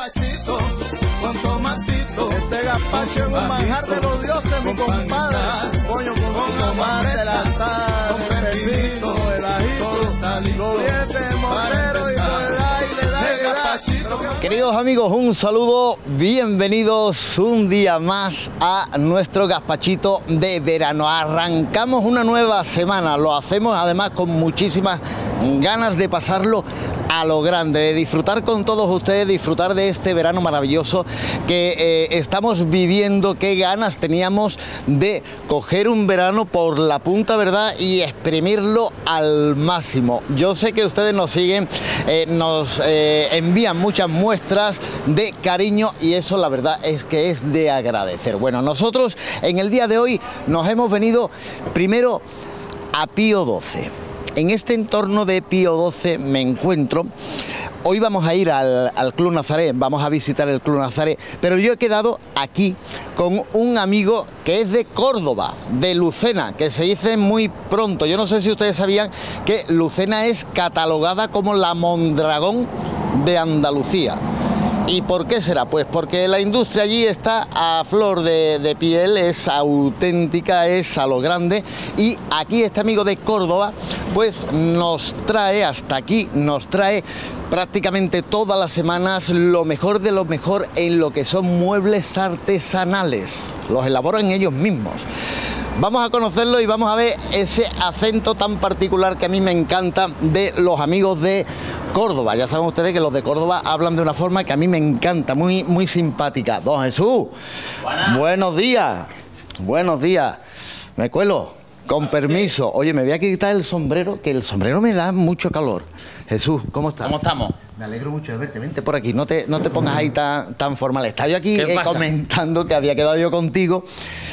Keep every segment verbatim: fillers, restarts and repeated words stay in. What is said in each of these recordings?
gazpachito con tomatito. Este gazpacho es un manjar de los dioses, mi compadre. Coño, con tomate, de la sal, con pepino, el ajito, lo dientes, morero y todo el aire, dale, gazpachito. Queridos amigos, un saludo, bienvenidos un día más a nuestro gazpachito de verano. Arrancamos una nueva semana, lo hacemos además con muchísimas ganas de pasarlo a lo grande, de disfrutar con todos ustedes, disfrutar de este verano maravilloso que eh, estamos viviendo. Qué ganas teníamos de coger un verano por la punta, ¿verdad? Y exprimirlo al máximo. Yo sé que ustedes nos siguen, eh, nos eh, envían muchas muestras de cariño y eso la verdad es que es de agradecer. Bueno, nosotros en el día de hoy nos hemos venido primero a Pío doce. En este entorno de Pío doce me encuentro. Hoy vamos a ir al, al Club Nazaret, vamos a visitar el Club Nazaret, pero yo he quedado aquí con un amigo que es de Córdoba, de Lucena, que se dice muy pronto. Yo no sé si ustedes sabían que Lucena es catalogada como la Mondragón de Andalucía. ¿Y por qué será? Pues porque la industria allí está a flor de, de piel, es auténtica, es a lo grande, y aquí este amigo de Córdoba pues nos trae hasta aquí, nos trae prácticamente todas las semanas lo mejor de lo mejor en lo que son muebles artesanales, los elaboran ellos mismos. Vamos a conocerlo y vamos a ver ese acento tan particular que a mí me encanta de los amigos de Córdoba. Ya saben ustedes que los de Córdoba hablan de una forma que a mí me encanta, muy, muy simpática. Don Jesús, buenas. Buenos días, buenos días. Me cuelo, con permiso. Oye, me voy a quitar el sombrero, que el sombrero me da mucho calor. Jesús, ¿cómo estás? ¿Cómo estamos? Me alegro mucho de verte. Vente por aquí, no te, no te pongas ahí tan, tan formal. Estaba yo aquí eh, comentando que había quedado yo contigo,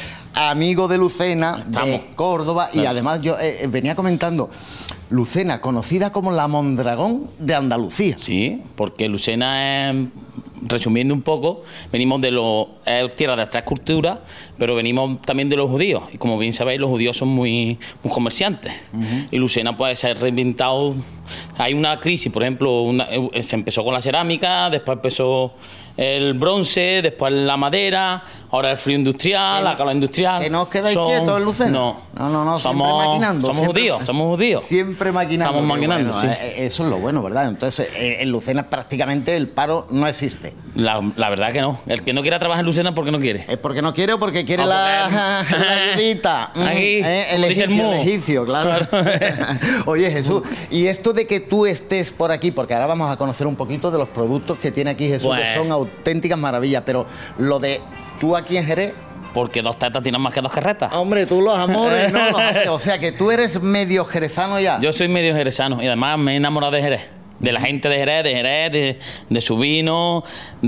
amigo de Lucena, de Córdoba, y además yo eh, venía comentando, Lucena, conocida como la Mondragón de Andalucía. Sí, porque Lucena es, resumiendo un poco, venimos de los, es tierra de tres culturas, pero venimos también de los judíos, y como bien sabéis, los judíos son muy, muy comerciantes, uh-huh. Y Lucena puede ser reinventado. Hay una crisis, por ejemplo, una, se empezó con la cerámica, después empezó el bronce, después la madera, ahora el frío industrial, la calor industrial. ¿Que no os quedáis son... quietos en Lucena? No, no, no, no somos, siempre maquinando. Somos siempre, judíos, somos judíos. Siempre maquinando. Estamos maquinando, bueno, sí. Eso es lo bueno, ¿verdad? Entonces, en Lucena prácticamente el paro no existe. La, la verdad que no. El que no quiera trabajar en Lucena es porque no quiere. Es porque no quiere o porque quiere la, porque... la ayudita. Aquí, eh, el egipcio, el, el egipcio, claro. claro. Oye, Jesús, y esto de que tú estés por aquí, porque ahora vamos a conocer un poquito de los productos que tiene aquí Jesús, pues... que son auténticas maravillas, pero lo de tú aquí en Jerez... Porque dos tetas tienen más que dos carretas. Hombre, tú los amores, no, los amores. O sea que tú eres medio jerezano ya. Yo soy medio jerezano y además me he enamorado de Jerez. De la gente de Jerez, de Jerez, de, de su vino,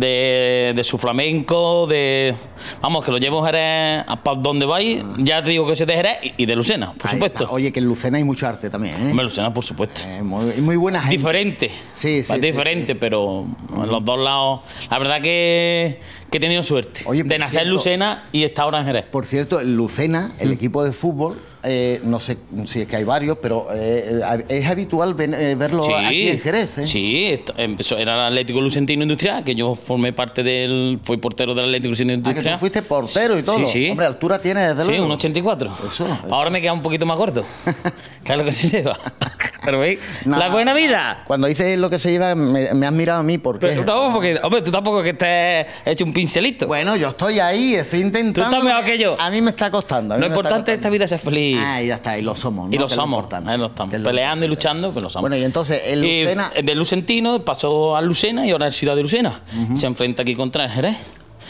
de, de su flamenco, de... Vamos, que lo llevo Jerez para donde vais, ya te digo que soy de Jerez y, y de Lucena, por Ahí supuesto. Está. Oye, que en Lucena hay mucho arte también, ¿eh? En Lucena, por supuesto. Eh, muy, muy buena gente. Diferente. Sí, sí. Es sí, diferente, sí. pero en los dos lados... La verdad que, que he tenido suerte. Oye, de nacer en Lucena y estar ahora en Jerez. Por cierto, en Lucena, el mm. equipo de fútbol... Eh, no sé si es que hay varios, pero eh, es habitual ven, eh, verlo sí, aquí en Jerez, ¿eh? Sí, esto, empezó, era el Atlético Lucentino Industrial, que yo formé parte del... Fui portero del Atlético Lucentino Industrial. Ah, que tú fuiste portero y todo. Sí, sí. Hombre, altura tienes desde luego. Sí, un ochenta y cuatro. Eso, eso. Ahora me queda un poquito más gordo. ¿Qué es lo que se lleva? Pero veis, no, la buena vida. Cuando dices lo que se lleva, me, me has mirado a mí, ¿por qué? Pero no, porque, hombre, tú tampoco que estés hecho un pincelito. Bueno, yo estoy ahí, estoy intentando. Tú estás mejor que yo. A mí me está costando. Lo importante de esta vida es ser feliz. Ah, y ya está, y lo somos, ¿no? Y lo somos, ahí lo estamos. Peleando y luchando, pues lo somos. Bueno, y entonces, el Lucena... Y de Lucentino pasó a Lucena y ahora es Ciudad de Lucena. Uh-huh. Se enfrenta aquí contra el Jerez.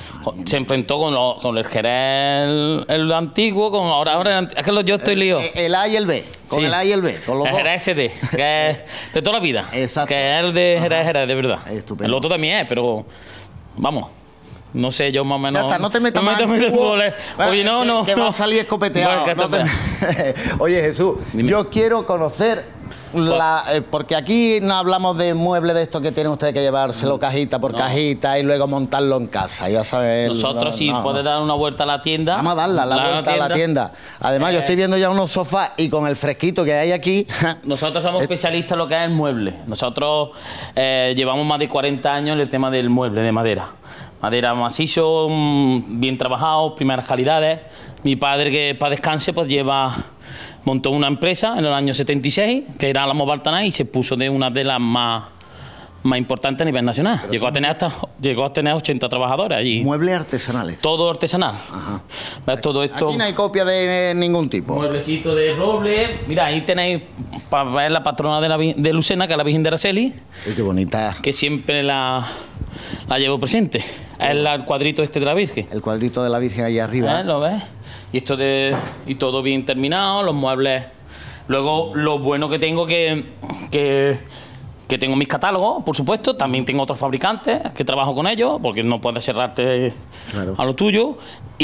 Se enfrentó con, lo, con el Jerez, el, el antiguo, con ahora, ahora es que lo, yo estoy lío. El, el A y el B, con sí. el A y el B, con los el dos. Jerez S D, que es de toda la vida. Exacto. Que es el de Jerez, Jerez, de verdad. Estupendo. El otro también es, pero vamos. No sé, yo más o menos... Ya está, no te metas no más. Me metas Oye, no, que, no. Que no. va a salir escopeteado. Bueno, no te... Oye, Jesús, Dime. yo quiero conocer la, eh, porque aquí no hablamos de muebles de estos que tienen ustedes que llevárselo cajita por no. cajita y luego montarlo en casa, ya saben. Nosotros, no, si no, puedes no. dar una vuelta a la tienda. Vamos a darla, la, la vuelta a la tienda. Además, eh, yo estoy viendo ya unos sofás y con el fresquito que hay aquí. Nosotros somos especialistas en lo que es el mueble. Nosotros eh, llevamos más de cuarenta años en el tema del mueble de madera. Madera macizo, bien trabajado, primeras calidades. Mi padre, que para descanse, pues lleva... montó una empresa en el año setenta y seis, que era Álamos Baltanay, y se puso de una de las más, más importantes a nivel nacional. Llegó a, tener hasta, llegó a tener ochenta trabajadores allí. Muebles artesanales. Todo artesanal. Ajá. ¿Ves? Todo esto... Aquí no hay copia de ningún tipo. Mueblecito de roble. Mira, ahí tenéis para ver la patrona de, la, de Lucena, que es la Virgen de Araceli. Ay, qué bonita. Que siempre la, la llevo presente. Es el cuadrito este de la Virgen. El cuadrito de la Virgen ahí arriba. ¿Eh? ¿Lo ves? Y esto de y todo bien terminado, los muebles. Luego lo bueno que tengo que, que que tengo mis catálogos, por supuesto, también tengo otros fabricantes que trabajo con ellos, porque no puedes cerrarte claro. a lo tuyo.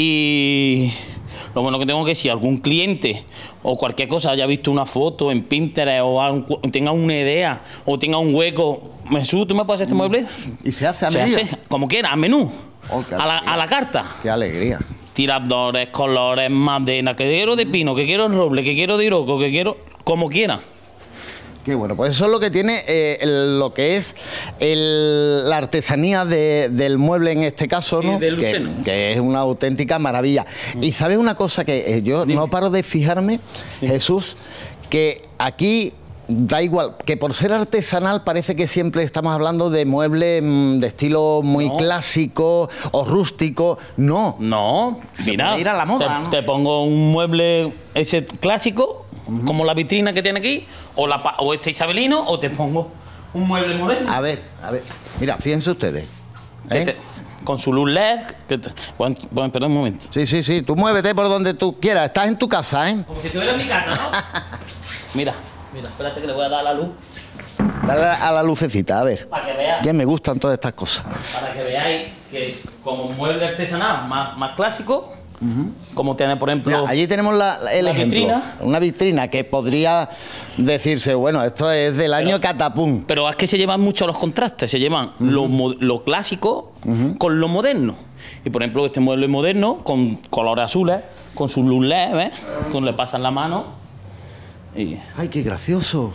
Y lo bueno que tengo que si algún cliente o cualquier cosa haya visto una foto en Pinterest o algo, tenga una idea o tenga un hueco, Jesús, ¿tú me puedes hacer este mueble? Y se hace a se medida. hace como quiera, a menú, oh, a, la, a la carta. Qué alegría. Tiradores, colores, madera, que quiero de pino, que quiero en roble, que quiero de iroco, que quiero como quiera. Qué bueno, pues eso es lo que tiene eh, el, lo que es el, la artesanía de, del mueble en este caso, ¿no? Sí, de que, que es una auténtica maravilla. Mm. Y sabes una cosa que eh, yo Dime. no paro de fijarme, sí. Jesús, que aquí da igual, que por ser artesanal parece que siempre estamos hablando de muebles de estilo muy no. clásico o rústico. No. No, mira, ir a la moda, te, ¿no? te pongo un mueble ese clásico, uh-huh. como la vitrina que tiene aquí, o, la, o este isabelino, o te pongo un mueble moderno. A ver, a ver, mira, fíjense ustedes. ¿eh? Te, con su luz L E D. Que te, bueno, bueno, espera un momento. Sí, sí, sí, tú muévete por donde tú quieras, estás en tu casa, ¿eh? Como si estuvieras en mi casa, ¿no? Mira. Mira, espérate que le voy a dar la luz. Dale a la lucecita, a ver. Para que veáis. Ya me gustan todas estas cosas. Para que veáis que como un mueble artesanal más, más clásico, uh-huh. como tiene, por ejemplo... Mira, allí tenemos la, el la ejemplo. Vitrina. Una vitrina que podría decirse, bueno, esto es del año pero, catapum. Pero es que se llevan mucho los contrastes. Se llevan uh-huh. lo, lo clásico uh-huh. con lo moderno. Y, por ejemplo, este mueble moderno, con colores azules, con su luz L E D, ¿ves? Cuando le pasan la mano... Y... ¡ay, qué gracioso!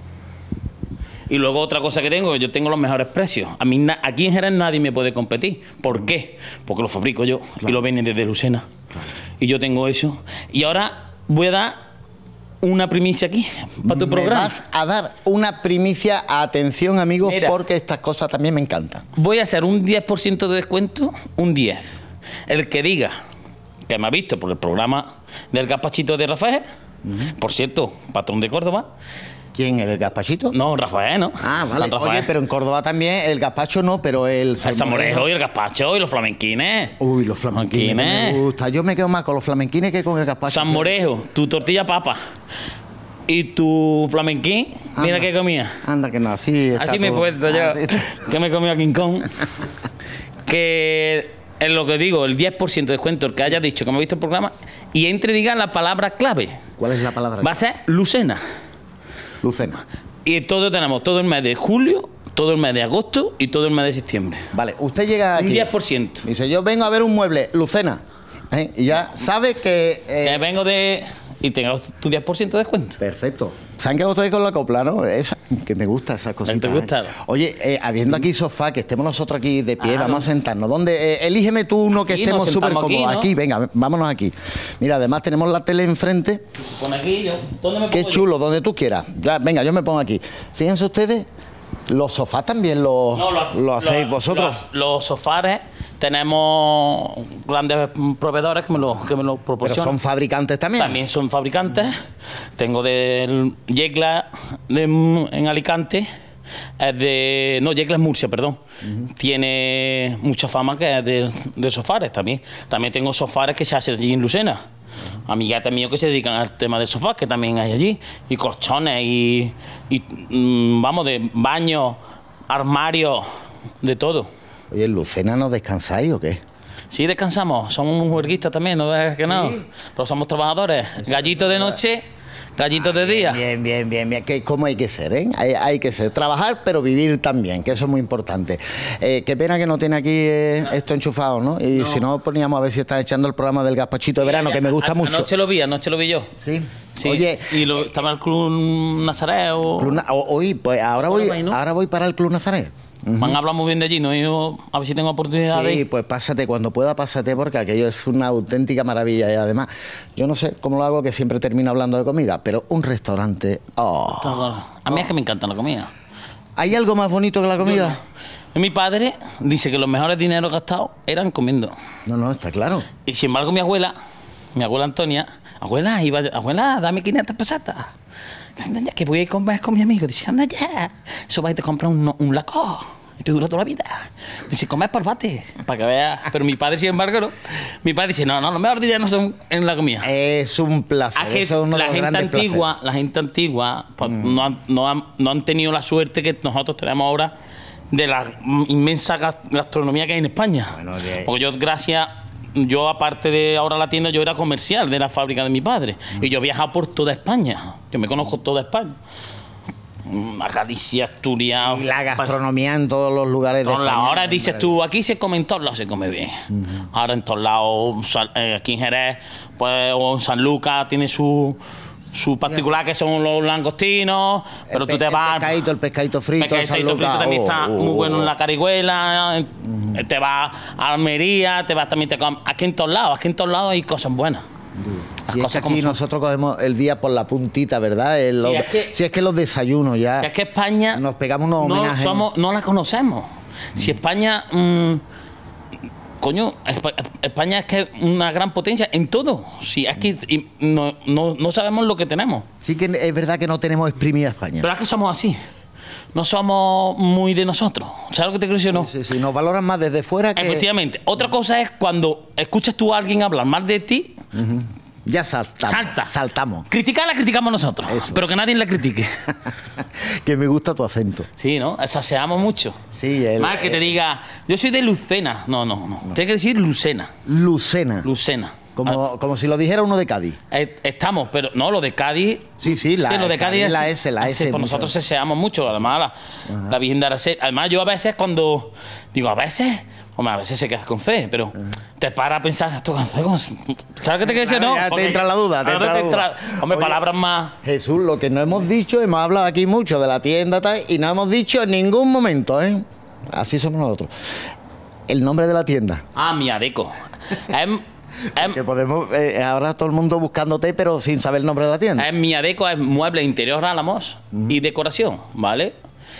Y luego otra cosa que tengo, yo tengo los mejores precios. A mí aquí en Jerez nadie me puede competir. ¿Por qué? Porque lo fabrico yo claro. y lo venden desde Lucena. Claro. Y yo tengo eso. Y ahora voy a dar una primicia aquí para tu me programa. Vas a dar una primicia, atención amigos, Mira, porque estas cosas también me encantan. Voy a hacer un diez por ciento de descuento, un diez por ciento. El que diga que me ha visto por el programa del Gazpachito de Rafael, uh-huh. por cierto, patrón de Córdoba. ¿Quién? ¿El gazpachito? No, Rafael, ¿no? Ah, vale. Oye, pero en Córdoba también el gazpacho no, pero el salmorejo. El salmorejo y el gazpacho y los flamenquines. Uy, los flamenquines me gusta. Yo me quedo más con los flamenquines que con el gazpacho. Salmorejo, tu tortilla papa y tu flamenquín, anda, mira qué comía. Anda que no, así está Así todo. me he puesto yo, así que me he comido a King Kong. Que es lo que digo, el diez por ciento de descuento, el que haya dicho que me ha visto el programa, y entre diga la palabra clave. ¿Cuál es la palabra? Va a ser Lucena. Lucena. Y todo tenemos todo el mes de julio, todo el mes de agosto y todo el mes de septiembre. Vale, usted llega aquí. Un diez por ciento. Dice, yo vengo a ver un mueble, Lucena. ¿eh? Y ya sabe que... Eh, que vengo de... Y tengo tu diez por ciento de descuento. Perfecto. Se han quedado ustedes con la copla, ¿no? Esa, que me gusta esas cositas. ¿Te gusta? ¿eh? Oye, eh, habiendo aquí sofá, que estemos nosotros aquí de pie, ah, vamos no. a sentarnos. ¿Dónde? Eh, elígeme tú uno que aquí estemos súper cómodos. Aquí, ¿no? aquí, venga, vámonos aquí. Mira, además tenemos la tele enfrente. Pon aquí, yo. ¿Dónde me pongo Qué yo? chulo, donde tú quieras. Ya, venga, yo me pongo aquí. Fíjense ustedes, los sofás también los, no, los, lo hacéis los, vosotros. Los, los sofás tenemos grandes proveedores que me lo, que me lo proporcionan. Pero son fabricantes también. También son fabricantes. Tengo del Yecla de, en Alicante. Es de. No, Yecla es Murcia, perdón. Uh-huh. Tiene mucha fama que es de, de sofares también. También tengo sofares que se hacen allí en Lucena. Uh-huh. Amiguetes míos que se dedican al tema del sofá, que también hay allí. Y colchones, y, y mmm, vamos, de baños, armarios, de todo. Oye, ¿en Lucena no descansáis o qué? Sí, descansamos. Somos un huerguistas también, ¿no ves que no? ¿Sí? Pero somos trabajadores. Gallitos de noche, Gallitos de día. Bien, bien, bien, bien. Que como hay que ser, ¿eh? Hay, hay que ser. Trabajar, pero vivir también, que eso es muy importante. Eh, qué pena que no tiene aquí eh, esto enchufado, ¿no? Y no. Si no, poníamos a ver si está echando el programa del gazpachito de verano, que me gusta a, mucho. Anoche lo vi, anoche lo vi yo. Sí. Sí. Oye, y lo, estaba el Club Nazaret o... Club, hoy, pues ahora voy, ahí, ¿no? ahora voy para el Club Nazaret. Uh-huh. Me han hablado muy bien de allí, ¿no? Yo, a ver si tengo oportunidad sí, de ir. Pues pásate, cuando pueda pásate, porque aquello es una auténtica maravilla. Y además, yo no sé cómo lo hago, que siempre termino hablando de comida, pero un restaurante... Oh, a mí oh. es que me encanta la comida. ¿Hay algo más bonito que la comida? No. Mi padre dice que los mejores dineros gastados eran comiendo. No, no, está claro. Y sin embargo mi abuela, mi abuela Antonia, abuela, iba, abuela, dame quinientas pesetas. Anda ya, que voy a ir a comer con mi amigo. Dice, anda ya, eso va y te compra un, un laco y te dura toda la vida. Dice, comer por bate, para que veas. Pero mi padre, sin embargo, no. Mi padre dice, no, no, los mejores días no son en la comida. Es un placer. Es que eso es uno la, de los gente antigua, placeres. la gente antigua, pues, mm. no, han, no, han, no han tenido la suerte que nosotros tenemos ahora de la inmensa gastronomía que hay en España. Bueno, okay. Porque yo, gracias... Yo, aparte de ahora la tienda, yo era comercial de la fábrica de mi padre. Mm. Y yo viajaba por toda España. Yo me conozco toda España. A Galicia, Asturias... Y la gastronomía en todos los lugares de España. Ahora dices tú, aquí se come en todos lados, se come bien. Mm. Ahora en todos lados, aquí en Jerez, pues, o en San Lucas, tiene su... su particular, que son los langostinos, pero el tú te vas... El pescadito, el pescadito frito, el pescadito frito también oh, está oh, muy bueno oh. en la Carihuela, uh-huh. te vas a Almería, te vas también... Te comes, aquí en todos lados, aquí en todos lados hay cosas buenas. Las si cosas es que aquí nosotros cogemos el día por la puntita, ¿verdad? El, si, los, es que, si es que los desayunos ya... Si es que España... Nos pegamos unos no homenajes. Somos, no la conocemos. Mm. Si España... Mmm, coño, España es que es una gran potencia en todo. Sí, es que no, no, no sabemos lo que tenemos. Sí que es verdad que no tenemos exprimida España. Pero es que somos así. No somos muy de nosotros. ¿Sabes lo que te quiero decir? No. Sí, sí, sí, nos valoran más desde fuera que... Efectivamente. Otra cosa es cuando escuchas tú a alguien hablar mal de ti... Uh-huh. Ya saltamos. Salta. Saltamos. Criticar la criticamos nosotros, eso. Pero que nadie la critique. Que me gusta tu acento. Sí, ¿no? Exageramos mucho. Sí, el, más que el, te diga, yo soy de Lucena. No, no, no. no. Tienes que decir Lucena. Lucena. Lucena. Como, ah. como si lo dijera uno de Cádiz. Estamos, pero no, lo de Cádiz... Sí, sí, la, sí, lo de Cádiz es, la S, la S. Por nosotros deseamos mucho, además, la, la Virgen de Araceli. Además, yo a veces cuando... Digo, a veces... Hombre, a veces se quedas con fe, pero uh-huh. te para a pensar, esto con fe, ¿sabes qué te quiero decir? No, ya te entra la duda, te entra la duda. Entra, hombre, Oye, palabras más... Jesús, lo que no hemos dicho, hemos hablado aquí mucho de la tienda tal, y no hemos dicho en ningún momento, ¿eh? Así somos nosotros. El nombre de la tienda. Ah, Miadeco. em, em, que podemos, eh, ahora todo el mundo buscándote, pero sin saber el nombre de la tienda. Es Miadeco, es mueble interior Álamos uh-huh. y decoración, ¿vale?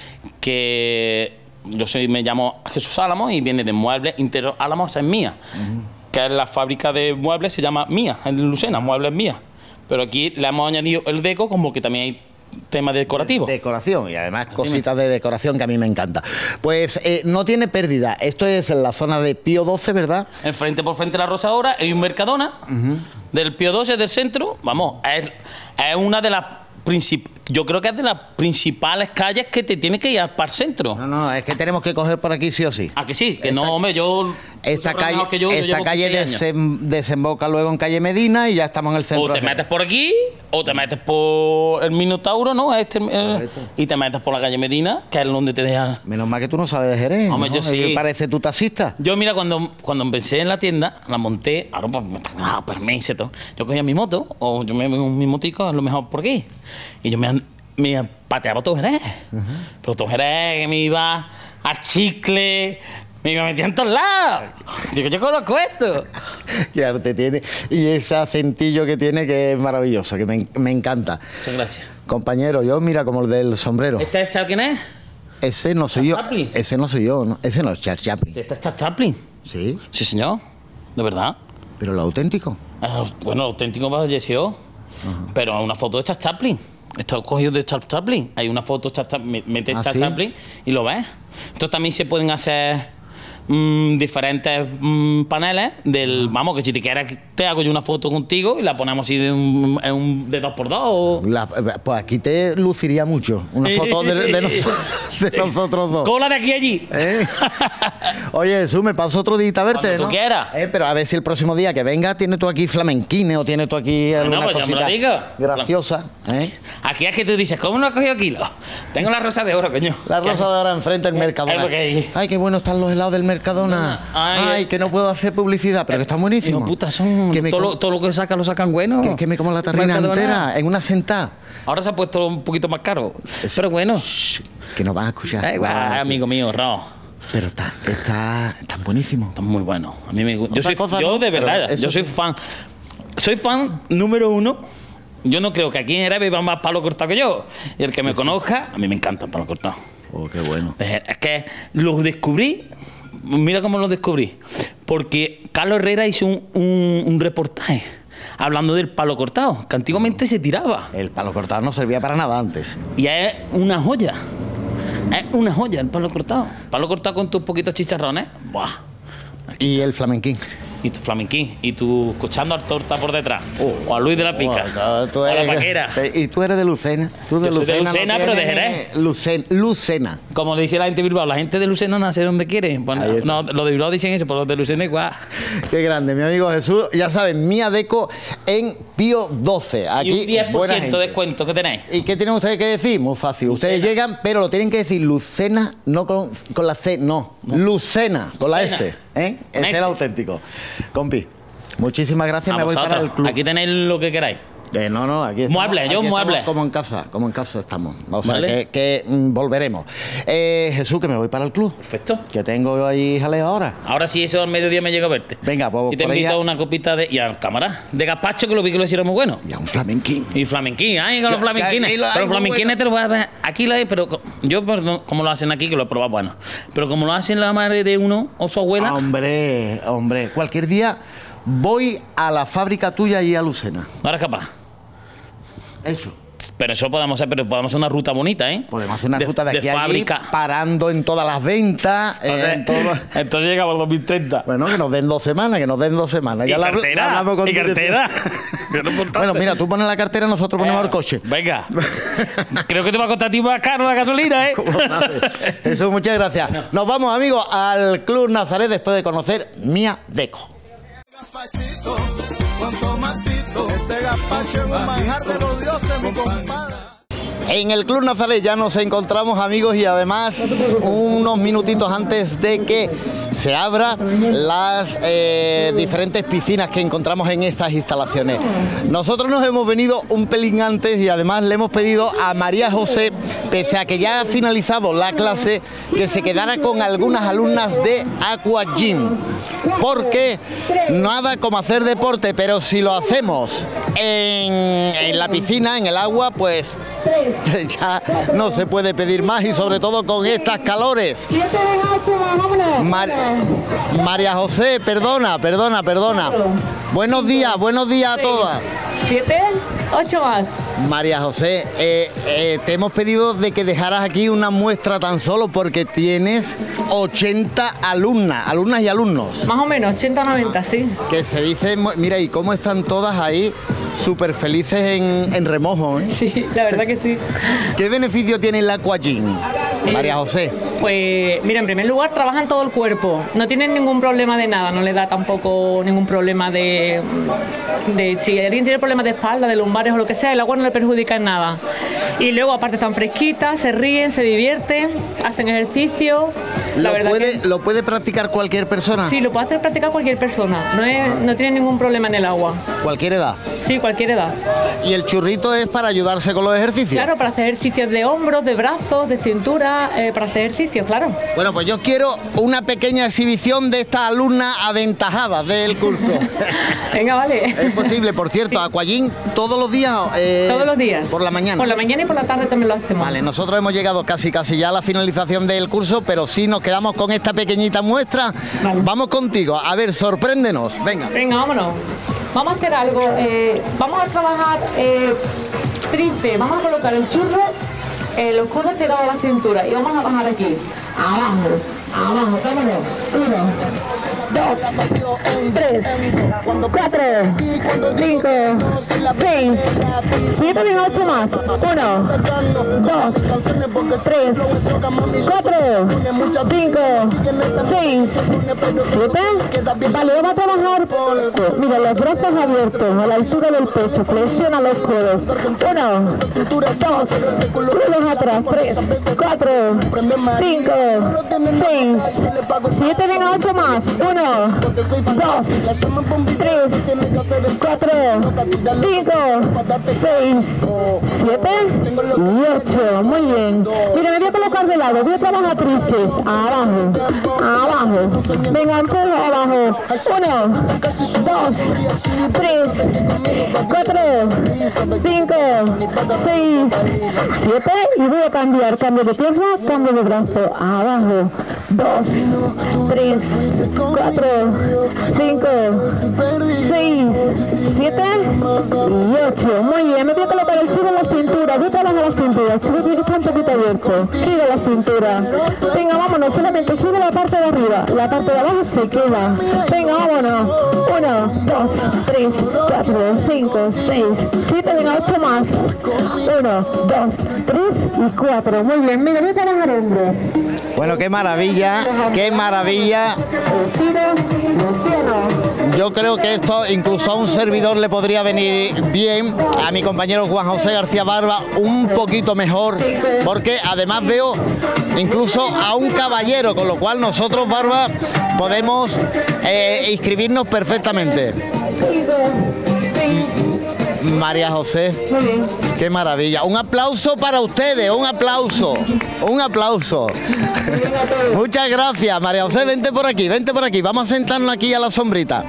Que... Yo soy, me llamo Jesús Álamos y viene de Muebles Interior Álamos, es mía. Uh-huh. Que es la fábrica de muebles, se llama Mía, en Lucena, Muebles Mía. Pero aquí le hemos añadido el deco como que también hay temas decorativos. Decoración y además cositas de decoración que a mí me encanta. Pues eh, no tiene pérdida. Esto es en la zona de Pío doce, ¿verdad? Enfrente por frente de la Rosadora hay un Mercadona uh-huh. del Pío doce del centro. Vamos, es, es una de las principales... Yo creo que es de las principales calles que te tienes que ir para el centro. No, no, es que tenemos que coger por aquí sí o sí. Ah, que sí, que esta, no, hombre, yo... Esta calle, que yo, esta yo calle desem, desemboca luego en calle Medina y ya estamos en el centro. O te metes por aquí, o te metes por el Minotauro, ¿no? Este, eh, y te metes por la calle Medina, que es donde te dejan... Menos mal que tú no sabes de Jerez, hombre, ¿no? Yo sí. Parece tu taxista. Yo, mira, cuando, cuando empecé en la tienda, la monté, ahora pues me pagaba permiso y todo. Yo cogía mi moto, o yo me vengo mi motico, a lo mejor por aquí. Y yo me... me pateaba todo Jerez. Uh-huh. Pero todo Jerez, que me iba al Chicle, me iba metiendo en todos lados. Digo, yo conozco esto. Qué arte tiene. Y ese acentillo que tiene, que es maravilloso, que me, me encanta. Muchas gracias. Compañero, yo mira como el del sombrero. ¿Este es Charles quién es? Ese no soy yo. Chaplin. Ese no soy yo. No. Ese no es Charles Chaplin. ¿Este es Charles Chaplin? Sí. Sí, señor. De verdad. ¿Pero lo auténtico? Uh, bueno, lo auténtico falleció. Uh-huh. Pero una foto de Charles Chaplin. Esto es cogido de Charles Chaplin. Hay una foto de Charles Chaplin, metes ¿Ah, Charles sí? Chaplin y lo ves. Entonces también se pueden hacer mmm, diferentes mmm, paneles del, vamos, que si te quieres te hago yo una foto contigo y la ponemos así de, un, en un, de dos por dos. O... La, pues aquí te luciría mucho una foto de, de, nosotros, de nosotros dos. Cola de aquí a allí. ¿Eh? Oye, Jesús, me paso otro día a verte, Cuando tú ¿no? quieras. Eh, pero a ver si el próximo día que venga tienes tú aquí flamenquines o tienes tú aquí alguna no, pues ya me lo cosita digas. graciosa. ¿Eh? Aquí es que tú dices, ¿cómo no has cogido kilos? Tengo la rosa de oro, coño. La rosa de ahora enfrente del Mercadona. porque- Ay, qué buenos están los helados del Mercadona. Ay, Ay, que no puedo hacer publicidad, pero que están buenísimos. Hijo puta, son Que me todo, co- lo, todo lo que sacan lo sacan bueno. que, que me como la tarrina Mercadona. entera en una sentada. Ahora se ha puesto un poquito más caro. Pero bueno. Shh, que nos van a escuchar. Da igual, Ah, amigo mío, Ro. Pero está, está, está buenísimo. Está muy bueno. A mí me gusta. Yo Otra soy, cosa yo no, de pero verdad, eso yo soy sí. fan. Soy fan número uno. Yo no creo que aquí en Jerez va más palo cortado que yo. Y el que me conozca, a mí me encanta el palo cortado. Oh, qué bueno. Es que los descubrí, mira cómo los descubrí. Porque Carlos Herrera hizo un, un, un reportaje hablando del palo cortado, que antiguamente se tiraba. El palo cortado no servía para nada antes. Y es una joya. Es una joya el palo cortado. Palo cortado con tus poquitos chicharrones. Buah. Y el flamenquín. Y tu flamenquín. Y tú escuchando al torta por detrás. Oh. O a Luis de la Pica. Oh, tú o a la eres- Paquera. Y tú eres de Lucena. Tú de Yo soy de Lucena, Lucena, no pero de tienes- Jerez. Lucen- Lucena. Como dice la gente de Bilbao, la gente de Lucena nace donde quiere. Bueno, Ahí está. no, los de Bilbao dicen eso, pero los de Lucena igual. Qué grande, mi amigo Jesús. Ya saben, Mía Deco en Pío doce. Aquí, y un diez por buena ciento de gente. descuento que tenéis. ¿Y qué tienen ustedes que decir? Muy fácil. Ustedes Lucena. llegan, pero lo tienen que decir Lucena, no con, con la C, no. Lucena, con la Lucena. S. ¿Eh? Con Ese es S. el auténtico. Compi, muchísimas gracias. A Me voy para vosotros. el club. Aquí tenéis lo que queráis. Eh, no, no, aquí estamos. Muebles, yo aquí estamos muebles. Como en casa, como en casa estamos. O sea, Vale. que, que, mm, volveremos. Eh, Jesús, que me voy para el club. Perfecto. Que tengo ahí jaleo ahora. Ahora sí, eso al mediodía me llego a verte. Venga, pues Y te por ahí invito a- a una copita de. Y a cámara. De gazpacho, que lo vi que lo hicieron muy bueno. Y a un flamenquín. Y flamenquín, ay, con los Que- flamenquines. que aquí lo hay Pero los muy flamenquines bueno. te los voy a ver. Aquí lo hay, pero co- yo, perdón, como lo hacen aquí, que lo he probado, bueno. Pero como lo hacen la madre de uno o su abuela. Hombre, hombre. Cualquier día voy a la fábrica tuya y a Lucena. Ahora es capaz. Eso. Pero eso podemos hacer, pero podemos hacer una ruta bonita, ¿eh? Podemos hacer una ruta de aquí a allí, fábrica. parando en todas las ventas. eh, en todo- Entonces, entonces llegamos al dos mil treinta. Bueno, que nos den dos semanas, que nos den dos semanas. Y Ya la- la cartera, hablamos con y dirección. cartera. Que no es importante. Bueno, mira, tú pones la cartera, nosotros ponemos el coche. Venga. Creo que te va a costar a ti más caro la gasolina, ¿eh? ¿Cómo sabes? Eso, muchas gracias. Nos vamos, amigos, al Club Nazaret después de conocer Mía Deco. Gazpachito con tomatito. Este gazpacho es un manjar de los dioses, mi compadre. En el Club Nazaret ya nos encontramos, amigos, y además unos minutitos antes de que se abran las eh, diferentes piscinas que encontramos en estas instalaciones. Nosotros nos hemos venido un pelín antes y además le hemos pedido a María José, pese a que ya ha finalizado la clase, que se quedara con algunas alumnas de Aqua Gym. Porque nada como hacer deporte, pero si lo hacemos en, en la piscina, en el agua, pues ya no se puede pedir más, y sobre todo con estas calores. Mar- María José, perdona, perdona, perdona. Buenos días, buenos días a todas. Siete, ocho más. María José, eh, eh, te hemos pedido de que dejaras aquí una muestra tan solo porque tienes ochenta alumnas, alumnas y alumnos. Más o menos, ochenta, noventa, sí. Que se dice, mu- mira, y cómo están todas ahí súper felices en, en remojo, ¿eh? Sí, la verdad que sí. ¿Qué beneficio tiene el Aqua Gym, María José? Pues mira, en primer lugar trabajan todo el cuerpo, no tienen ningún problema de nada, no le da tampoco ningún problema de, de si alguien tiene problemas de espalda, de lumbares o lo que sea, el agua no le perjudica en nada. Y luego aparte están fresquitas, se ríen, se divierten, hacen ejercicio. La ¿Lo verdad puede, que ¿Lo puede practicar cualquier persona? sí, lo puede hacer practicar cualquier persona, no, es, no tiene ningún problema en el agua. Cualquier edad. Sí, cualquier edad. ¿Y el churrito es para ayudarse con los ejercicios? Claro, para hacer ejercicios de hombros, de brazos, de cintura, eh, para hacer ejercicios, claro. Bueno, pues yo quiero una pequeña exhibición de estas alumnas aventajadas del curso. Venga, vale. Es posible, por cierto, Aquagym todos los días. eh, Todos los días. Por la mañana. Por la mañana y por la tarde también lo hacemos. Vale, nosotros hemos llegado casi casi ya a la finalización del curso, pero sí nos quedamos con esta pequeñita muestra. Vale. Vamos contigo, a ver, sorpréndenos, venga. Venga, vámonos. Vamos a hacer algo. eh, vamos a trabajar eh, tríceps. Vamos a colocar el churro, eh, los codos pegados a la cintura y vamos a bajar aquí. Abajo, abajo, vámonos. Uno, dos, tres, cuatro, cinco, seis, siete, bien, ocho más. Uno, dos, tres, cuatro, cinco, seis, siete. Vale, vamos a trabajar. Mira, los brazos abiertos a la altura del pecho. Flexiona los codos. Uno, dos, codos atrás. Tres, cuatro, cinco, seis, siete, venga, ocho más. Uno, dos, tres, cuatro, cinco, seis, siete y ocho. Muy bien. Mira, me voy a colocar de lado. Voy a trabajar tristes. Abajo, abajo. Venga, empujo abajo. Uno, dos, tres, cuatro, cinco, seis, siete. Y voy a cambiar. Cambio de pierna, cambio de brazo. Abajo. Dos, tres, cuatro, cinco, seis, siete y ocho. Muy bien, me voy a colocar el chivo en la cintura. Voy a trabajar la cintura. El chivo tiene que estar un poquito abierto. Gira la cintura. Venga, vámonos. Solamente gira la parte de arriba. La parte de abajo se queda. Venga, vámonos. Uno, dos, tres, cuatro, cinco, seis, siete, venga, ocho más. Uno, dos, tres y cuatro. Muy bien, mira, voy a trabajar hombros. Bueno, qué maravilla, qué maravilla. Yo creo que esto incluso a un servidor le podría venir bien, a mi compañero Juan José García Barba un poquito mejor, porque además veo incluso a un caballero, con lo cual nosotros, Barba, podemos eh, inscribirnos perfectamente. María José, qué maravilla. Un aplauso para ustedes, un aplauso, un aplauso. Muchas gracias, María José, vente por aquí, vente por aquí. Vamos a sentarnos aquí a la sombrita.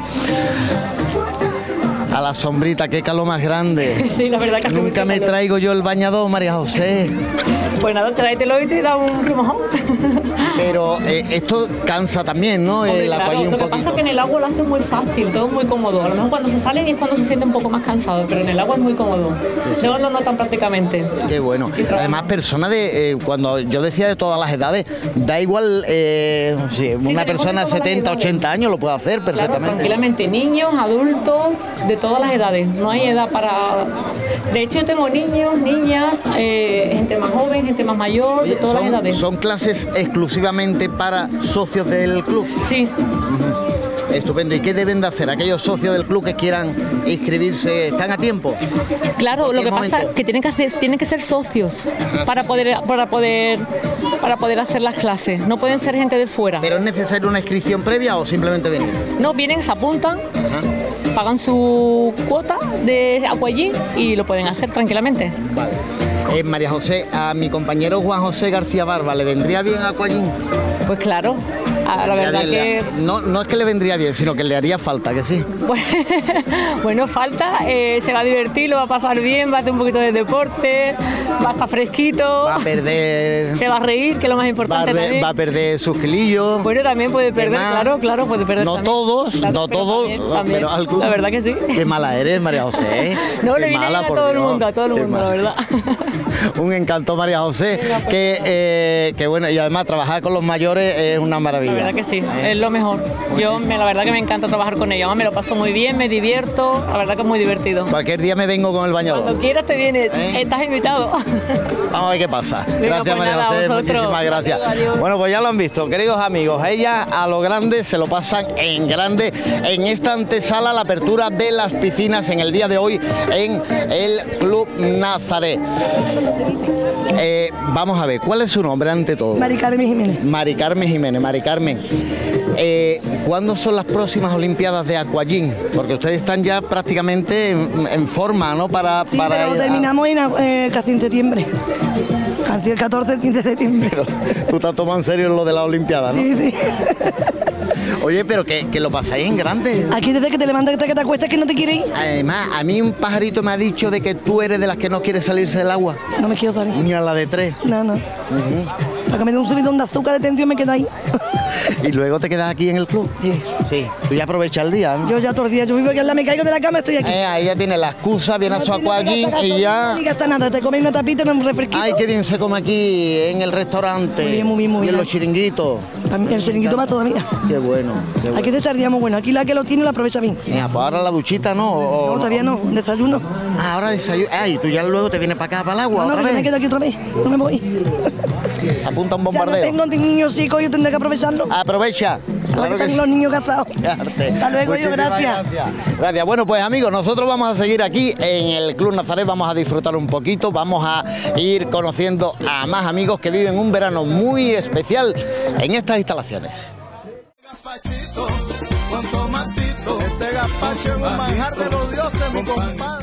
A la sombrita, qué calor más grande. Sí, la verdad que nunca me calor. Traigo yo el bañador, María José. Pues nada, tráetelo y te da un remojón. Pero eh, esto cansa también, ¿no? Hombre, el claro, agua un lo que poquito. pasa es que en el agua lo hace muy fácil, todo muy cómodo. A lo mejor cuando se salen es cuando se siente un poco más cansado, pero en el agua es muy cómodo. Sí, sí. No lo notan prácticamente. Qué bueno. Además, personas de, eh, cuando yo decía de todas las edades, da igual, eh, sí, sí, una persona de setenta, ochenta años lo puede hacer perfectamente. Claro, tranquilamente, niños, adultos, de todas las edades. No hay edad para... De hecho, yo tengo niños, niñas, eh, gente más joven, gente más mayor, de todas son, las edades. ¿Son clases exclusivamente para socios del club? Sí. Uh-huh. Estupendo. ¿Y qué deben de hacer aquellos socios del club que quieran inscribirse? ¿Están a tiempo? Claro, lo que momento? pasa es que tienen que hacer, tienen que ser socios para poder, para poder, para poder hacer las clases. No pueden ser gente de fuera. ¿Pero es necesario una inscripción previa o simplemente venir? No, vienen, se apuntan. Uh-huh. Pagan su cuota de aquagym y lo pueden hacer tranquilamente. Vale. Eh, María José, a mi compañero Juan José García Barba, ¿le vendría bien aquagym? Pues claro. A la verdad bien, que... No, no es que le vendría bien, sino que le haría falta, que sí. Bueno, falta, eh, se va a divertir, lo va a pasar bien, va a hacer un poquito de deporte, va a estar fresquito. Va a perder... Se va a reír, que es lo más importante va a, también. Va a perder sus kilillos. Bueno, también puede perder, más, claro, claro, puede perder No también. todos, claro, no pero todos, también, también. pero algo. La verdad que sí. Qué mala eres, María José. No, Qué le viene mala, a por todo Dios. el mundo, a todo el Qué mundo, mala. la verdad. Un encanto, María José, que, eh, que bueno, y además trabajar con los mayores es una maravilla. La verdad que sí, ¿Eh? es lo mejor. Yo, me, la verdad que me encanta trabajar con ellos, me lo paso muy bien, me divierto, la verdad que es muy divertido. Cualquier día me vengo con el bañador. Cuando quieras te vienes, ¿Eh? Estás invitado. Vamos a ver qué pasa. Venga, Gracias, pues María nada, José, vosotros. muchísimas gracias. Adiós, adiós. Bueno, pues ya lo han visto, queridos amigos, ellas a lo grande se lo pasan en grande en esta antesala, la apertura de las piscinas en el día de hoy en el Club Nazaret. Eh, vamos a ver, ¿cuál es su nombre ante todo? Mari Carmen Jiménez. Mari Carmen Jiménez, Mari Carmen. Eh, ¿Cuándo son las próximas Olimpiadas de aquagym? Porque ustedes están ya prácticamente en, en forma, ¿no? Para, Sí, para pero ir a- terminamos en, eh, casi en septiembre. Casi el catorce, el quince de septiembre. Pero tú te has tomado en serio lo de la Olimpiada, ¿no? Sí, sí. Oye, pero que, que lo pasáis en grande. Aquí desde que te levantas hasta que te acuestas que no te quieres ir. Además, a mí un pajarito me ha dicho de que tú eres de las que no quiere salirse del agua. No me quiero salir. Ni a la de tres. No, no. Ujú. Para que me dé un subidón de azúcar de tensión me quedo ahí. Y luego te quedas aquí en el club. Sí. Sí. Tú ya aprovechas el día, ¿no? Yo ya todos los días, yo vivo aquí al lado, me caigo de la cama, estoy aquí. Eh, ahí ya tiene la excusa, viene a su No tienes que aquagym gastar y ya... Ni gasta nada, te comes una tapita, un refresquito. Ay, qué bien se come aquí en el restaurante. Muy bien, muy bien, muy y en bien. los chiringuitos. También el serenguito más todavía. Qué bueno, qué bueno. Aquí desayunamos bueno, aquí la que lo tiene la aprovecha bien. Mira, pues ahora la duchita, ¿no? O, No, todavía no, desayuno. Ah, ahora desayuno. Ah, y tú ya luego te vienes para acá, para el agua, No, no, otra que vez. me quedo aquí otra vez, no me voy. Se apunta un Ya no bombardeo. tengo niños chicos, yo tendré que aprovecharlo. Aprovecha. Ahora que que están sí. los niños gastados. Arte. Hasta luego, yo, Muchísimas gracias. gracias. Gracias. Bueno, pues amigos, nosotros vamos a seguir aquí en el Club Nazaret, vamos a disfrutar un poquito, vamos a ir conociendo a más amigos que viven un verano muy especial en estas instalaciones. Gazpachito con tomatito, este gazpacho es un manjar de los dioses, mi compadre.